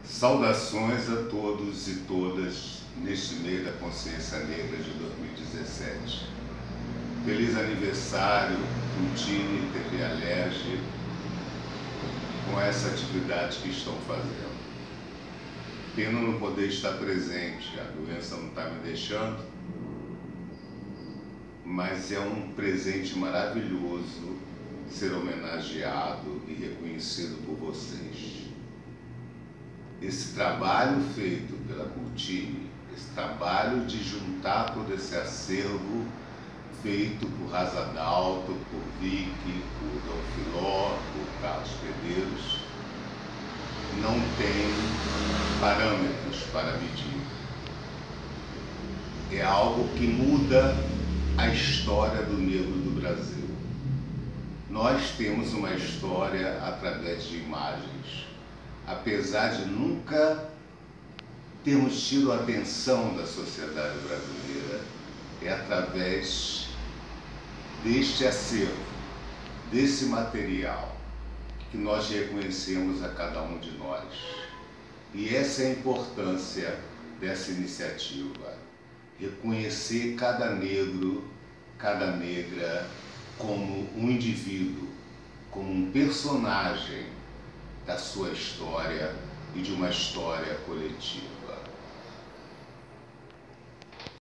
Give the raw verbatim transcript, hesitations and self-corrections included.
Saudações a todos e todas neste mês da Consciência Negra de dois mil e dezessete. Feliz aniversário, Cultine, T V Alerj, com essa atividade que estão fazendo. Pena não poder estar presente, a doença não está me deixando, mas é um presente maravilhoso ser homenageado e reconhecido por vocês. Esse trabalho feito pela Cultine, esse trabalho de juntar todo esse acervo feito por Razadalto, por Vicky, por Dom Filó, por Carlos Pedeiros, não tem parâmetros para medir. É algo que muda a história do negro do Brasil. Nós temos uma história através de imagens. Apesar de nunca termos tido a atenção da sociedade brasileira, é através deste acervo, desse material, que nós reconhecemos a cada um de nós. E essa é a importância dessa iniciativa, reconhecer cada negro, cada negra como um indivíduo, como um personagem da sua história e de uma história coletiva.